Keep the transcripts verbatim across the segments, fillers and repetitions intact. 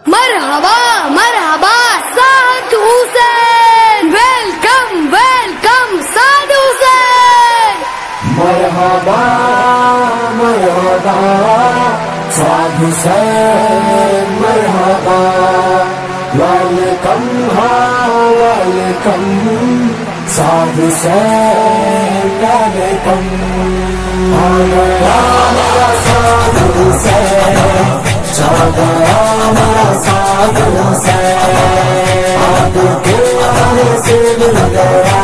मरहबा मरहबा Saad Hussain, welcome welcome Saad Hussain. मरहबा मरहबा साद हुसैन, मरहबा वेलकम हाँ वेलकम साद हुसैन, वेलकम। आ गया मेरा साद हुसैन, जा गया मेरा साद हुसैन, आपके आने से मिल गया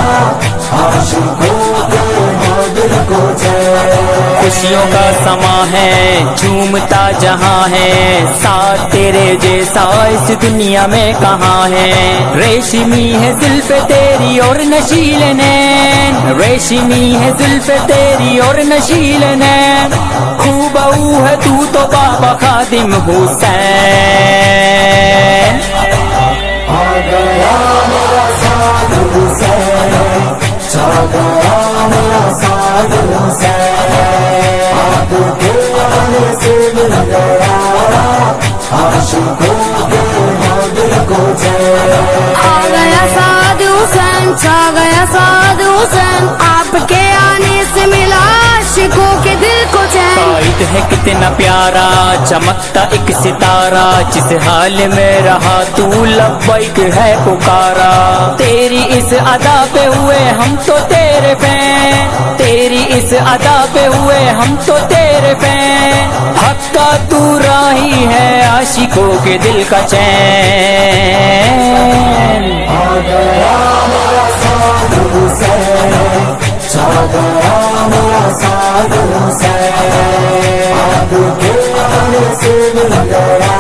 आशिकों के दिल को चैन। खुशियों का समा है झूमता जहाँ है, साथ तेरे जैसा इस दुनिया में कहाँ है। रेशमी है जुल्फ़े तेरी और नशीले नैन, रेशमी है जुल्फ़े तेरी और नशीले नैन, खूबहू है तू तो बाबा खादिम हुसैन। आ गया मेरा साद हुसैन, जा गया मेरा साद हुसैन, आपके आने से मिल गया आशिकों के दिल को चैन। आ गया साद हुसैन, छा गया साद हुसैन, आपके आने से मिला आशिकों के दिल को चैन। कायद है कितना प्यारा चमकता एक सितारा, जिस हाल में रहा तू लब्बैक है पुकारा। तेरी इस अदा पे हुए हम तो तेरे फैन, तेरी इस अदा पे हुए हम तो तेरे फैन, हक्का तू राही है आशिकों के दिल का चैन। आ गया मेरा साद हुसैन, जा गया मेरा साद हुसैन, आपके आने से मिल गया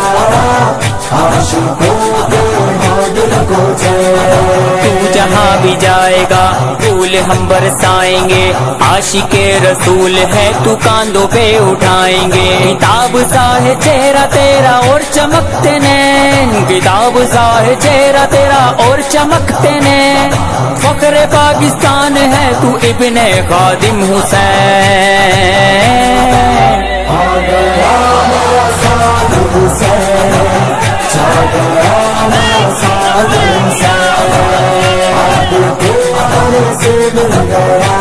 आशिकों के दिल को चैन। तू जहाँ भी जाएगा फूल हम बरसाएंगे, आशिके रसूल है तू कांधों पे उठाएंगे। किताब सा है चेहरा तेरा और चमकते नैन, किताब सा है चेहरा तेरा और चमकते नैन, फख्रे पाकिस्तान है तू इब्ने खादिम हुसैन। आ गया मेरा साद हुसैन, जा गया मेरा साद हुसैन, आपके आने से मिल गया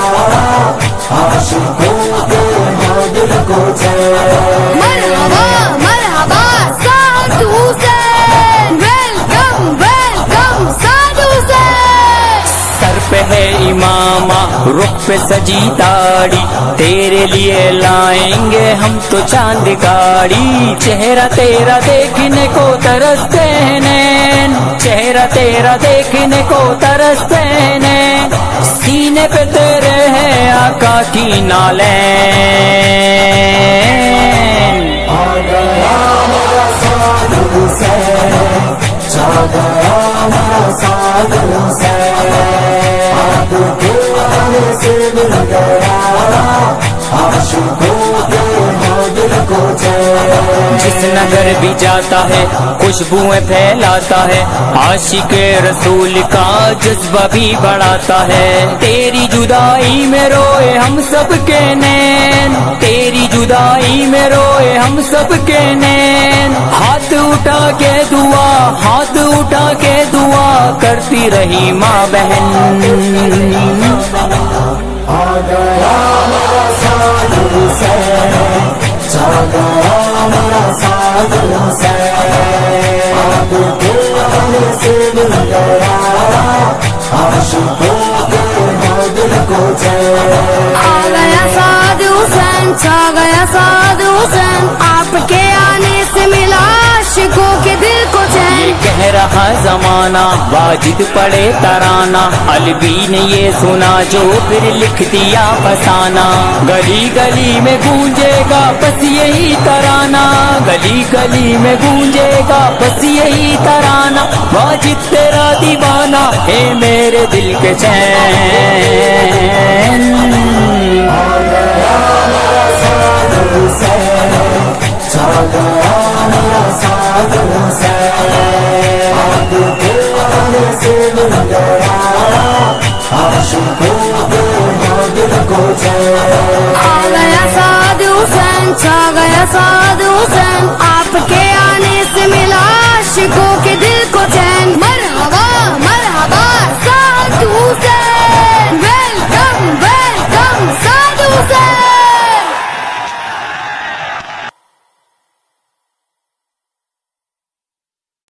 आशिकों के दिल को चैन। मरहबा मरहबा साद हुसैन, वेलकम वेलकम साद हुसैन। सर पे है इमामा रुख पे सजी दाढ़ी, तेरे लिए लाएंगे हम तो चांद गाड़ी। चेहरा तेरा देखने को तरसते हैं नैन, चेहरा तेरा देखने को तरसते हैं नैन, सीने पे तेरे है आका की नालैन। आ गया मेरा साद हुसैन, जा गया मेरा साद हुसैन, आपके आने से मिल गया आशिकों के दिल को चैन। जिस नगर भी जाता है खुशबुएं फैलाता है, आशिक रसूल का जज्बा भी बढ़ाता है। तेरी जुदाई में रोए हम सब के नैन, तेरी जुदाई में रोए हम सब के नैन, हाथ उठा के दुआ हाथ उठा के दुआ करती रही माँ बहन। आ गया मेरा साद हुसैन, जा गया मेरा साद हुसैन, आपके आने से मिल गया आशिकों के दिल को चैन। आ गया साद हुसैन, छा गया साद हुसैन, आपके आने से मिला आशिकों के दिल को चैन। ये कह रहा जमाना वाजिद पड़े तराना, अलवी ने ये सुना जो फिर लिख दिया फसाना। गली गली में गूंजेगा बस यही तराना, गली गली में गूंजेगा बस यही तराना, वाजिद तेरा दीवाना है मेरे दिल के चैन। आ गया मेरा साद हुसैन, जा गया